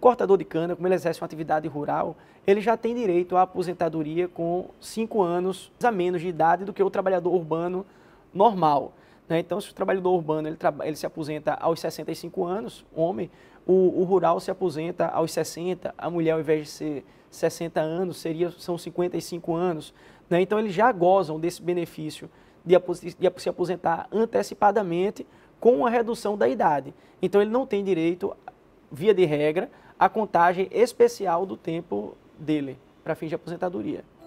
cortador de cana, como ele exerce uma atividade rural, ele já tem direito à aposentadoria com 5 anos a menos de idade do que o trabalhador urbano normal. Então, se o trabalhador urbano ele se aposenta aos 65 anos, homem, o rural se aposenta aos 60, a mulher, ao invés de ser 60 anos, são 55 anos. Então, eles já gozam desse benefício de se aposentar antecipadamente com uma redução da idade. Então, ele não tem direito, via de regra, à contagem especial do tempo dele, para fins de aposentadoria.